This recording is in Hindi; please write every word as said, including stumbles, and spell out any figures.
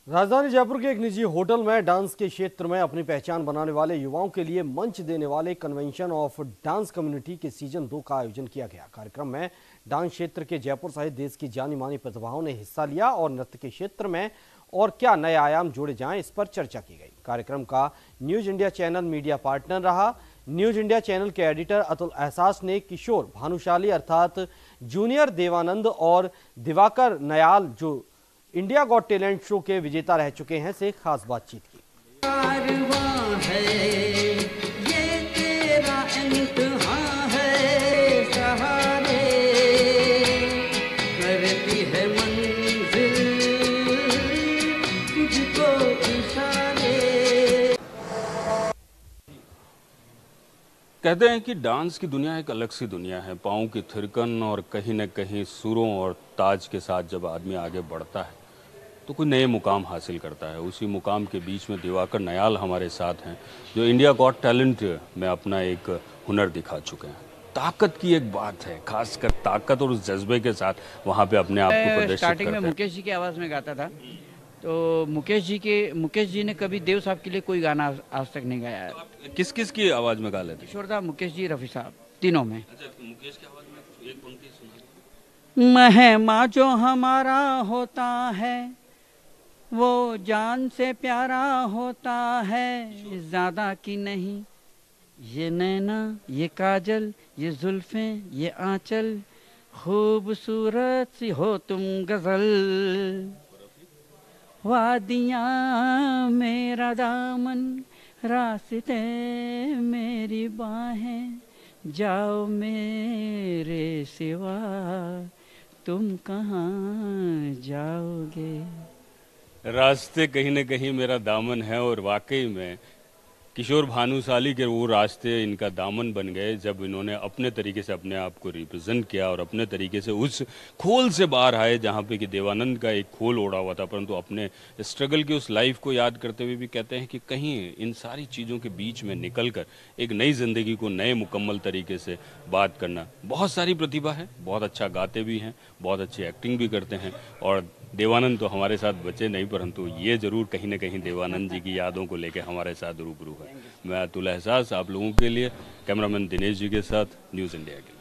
राजधानी जयपुर के एक निजी होटल में डांस के क्षेत्र में अपनी पहचान बनाने वाले युवाओं के लिए मंच देने वाले कन्वेंशन ऑफ डांस कम्युनिटी के सीजन दो का आयोजन किया गया। कार्यक्रम में डांस क्षेत्र के जयपुर सहित देश की जानी मानी प्रतिभाओं ने हिस्सा लिया और नृत्य के क्षेत्र में और क्या नए आयाम जोड़े जाएं, इस पर चर्चा की गई। कार्यक्रम का News India channel media partner रहा। न्यूज इंडिया चैनल के एडिटर अतुल एहसास ने किशोर भानुशाली अर्थात जूनियर देवानंद और दिवाकर नयाल, जो इंडिया गॉट टैलेंट शो के विजेता रह चुके हैं, से खास बातचीत की। है, ये तेरा इम्तिहान है, सहारे करती है मंजिल तुझको इशारे। कहते हैं कि डांस की दुनिया एक अलग सी दुनिया है। पाँव की थिरकन और कहीं न कहीं सुरों और ताज के साथ जब आदमी आगे बढ़ता है तो कोई नए मुकाम हासिल करता है। उसी मुकाम के बीच में दिवाकर नयाल हमारे साथ हैं, जो इंडिया गॉट टैलेंट में अपना एक हुनर दिखा चुके हैं। ताकत की एक बात है, खासकर ताकत और उस जज्बे के साथ वहाँ पे अपने आप को प्रदर्शित स्टार्टिंग करते में हैं। मुकेश जी की आवाज़ में गाता था, तो मुकेश जी के मुकेश जी ने कभी देव साहब के लिए कोई गाना आज तक नहीं गाया है। किस किस की आवाज़ में गा लेते हैं? किशोर दा, मुकेश जी, रफ़ी साहब, तीनों में। अच्छा, मुकेश की आवाज़ में एक पंक्ति सुना। महमा जो हमारा होता है वो जान से प्यारा होता है, ज़्यादा की नहीं। ये नैना, ये काजल, ये जुल्फें, ये आंचल, खूबसूरत सी हो तुम गजल। वादियाँ मेरा दामन, रास्ते मेरी बाहें, जाओ मेरे सिवा तुम कहाँ जाओगे। रास्ते कहीं न कहीं मेरा दामन है, और वाकई में किशोर भानुशाली के वो रास्ते इनका दामन बन गए जब इन्होंने अपने तरीके से अपने आप को रिप्रेजेंट किया और अपने तरीके से उस खोल से बाहर आए जहाँ पे कि देवानंद का एक खोल ओढ़ा हुआ था, परंतु अपने स्ट्रगल की उस लाइफ को याद करते हुए भी कहते हैं कि कहीं इन सारी चीज़ों के बीच में निकलकर एक नई ज़िंदगी को नए मुकम्मल तरीके से बात करना। बहुत सारी प्रतिभा है, बहुत अच्छा गाते भी हैं, बहुत अच्छी एक्टिंग भी करते हैं, और देवानंद तो हमारे साथ बचे नहीं, परंतु ये जरूर कहीं ना कहीं देवानंद जी की यादों को लेकर हमारे साथ रूबरू है। मैं अतुल एहसास आप लोगों के लिए, कैमरामैन दिनेश जी के साथ, न्यूज़ इंडिया के लिए।